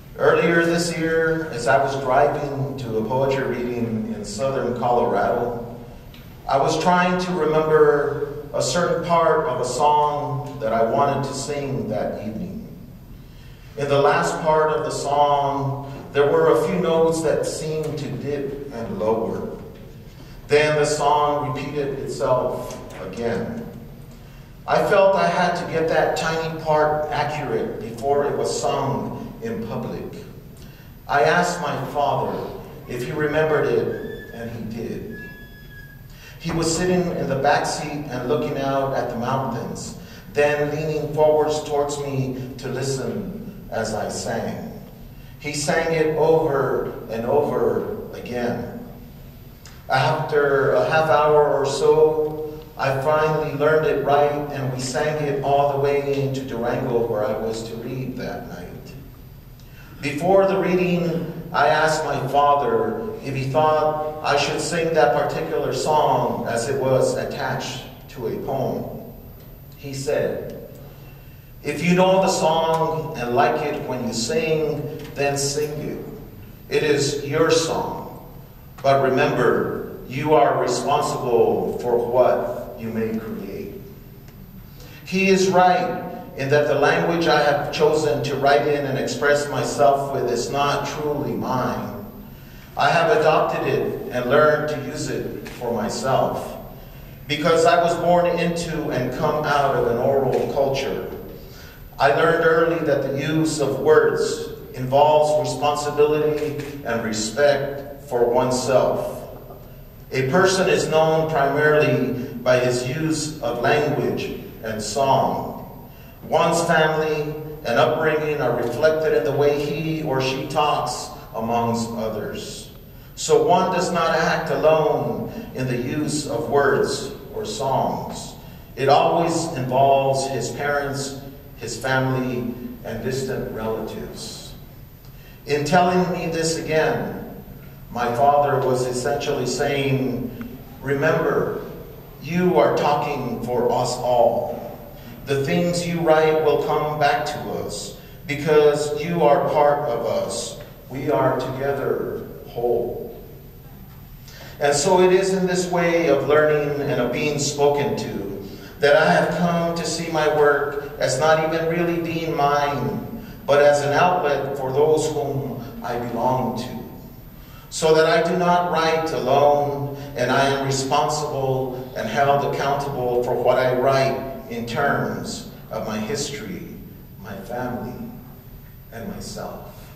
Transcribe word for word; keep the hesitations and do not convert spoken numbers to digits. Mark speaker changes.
Speaker 1: Earlier this year, as I was driving to a poetry reading in southern Colorado, I was trying to remember a certain part of a song that I wanted to sing that evening. In the last part of the song, there were a few notes that seemed to dip and lower. Then the song repeated itself again. I felt I had to get that tiny part accurate before it was sung in public. I asked my father if he remembered it, and he did. He was sitting in the back seat and looking out at the mountains, then leaning forwards towards me to listen as I sang. He sang it over and over again. After a half hour or so, I finally learned it right, and we sang it all the way into Durango, where I was to read that night. Before the reading, I asked my father if he thought I should sing that particular song as it was attached to a poem. He said, "If you know the song and like it when you sing, then sing it. It is your song. But remember, you are responsible for what you may create." He is right in that the language I have chosen to write in and express myself with is not truly mine. I have adopted it and learned to use it for myself. Because I was born into and come out of an oral culture, I learned early that the use of words involves responsibility and respect for oneself. A person is known primarily by his use of language and song. One's family and upbringing are reflected in the way he or she talks amongst others. So one does not act alone in the use of words or songs. It always involves his parents, his family, and distant relatives. In telling me this again, my father was essentially saying, remember, you are talking for us all. The things you write will come back to us because you are part of us. We are together whole. And so it is in this way of learning and of being spoken to that I have come to see my work as not even really being mine, but as an outlet for those whom I belong to. So that I do not write alone, and I am responsible and held accountable for what I write in terms of my history, my family, and myself.